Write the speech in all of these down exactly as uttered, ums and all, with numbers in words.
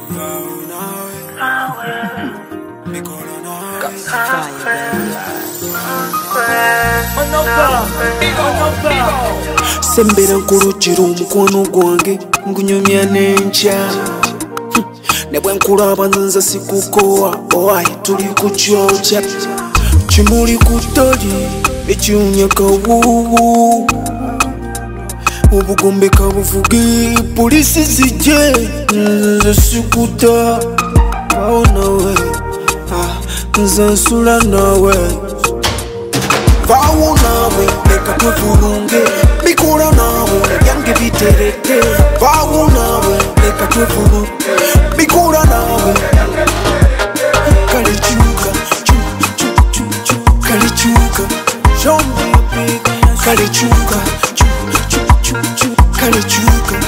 Sembera nkurukira omukono gwange ngunyumya n'enkya ne bwe nkulaba nze sikukowa owaye tuli ku kyokya kimuli ku ttali ekiwunya kawuuwu obugombe kabuvuge polisi zijje nze sikuta awo nawe nze nsula nawe vaawo nawe leka twevulunge bikola nawe ebyange bitereke vaawo nawe leka twevulu bikola nawe kale kyuka kale kyuka kale kyuka kale kyuka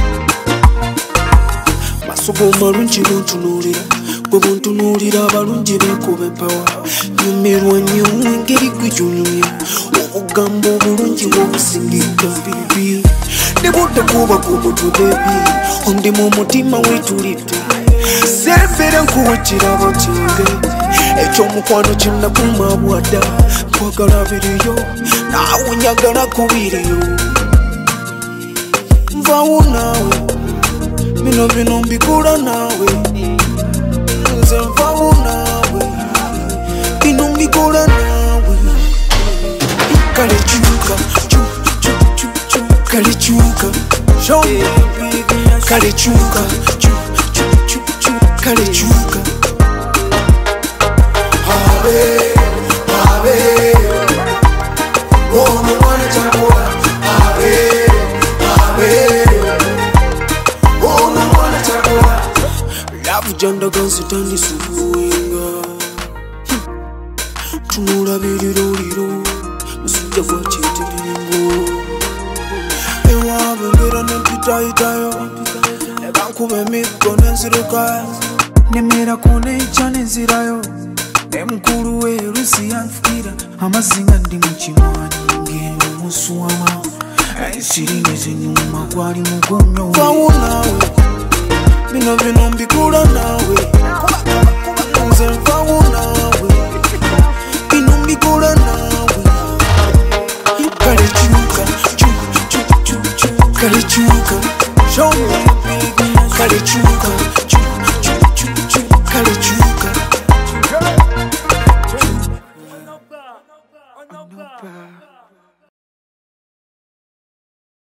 masogo malungi buntunuulira bwe buntunuulira abalungi benkuba empawa nyumirwa nnyo engeri gwe gy'onyumya obugambo obulungi bw'obusingika bibi ne budde kuba ku mutwe bebi ondimu omutima weetulidde sembera nkuwa ekirabo kyange ekyomukwano kinakuma bwadda nkwagala biriyo naawe njagala kubiriyo nvaawo naawe bino bino mbikola naawe nze nvaawo naawe bino mbikola naawe kale kyuka kale kyuka kale kyuka kale kyuka abe abe ono mwana takola abe abe ono mwana takola lavu jandaga nsitandisubuwenga tunula biriroliro musujja gwakitiringo ewabe ngera nempitayitayo nebankuba emiggo nenzireka nemerako nenkya nenzirayo nemukulu werusi yanfukira amazinga ndi mukimwanyi ngendo muswama ensirine zinyuma gwali mugonyo vaawo nawe bino bino mbikola nawe nze nvaawo nawe bino mbikola nawe kale kyuka kale kyuka kale kyuka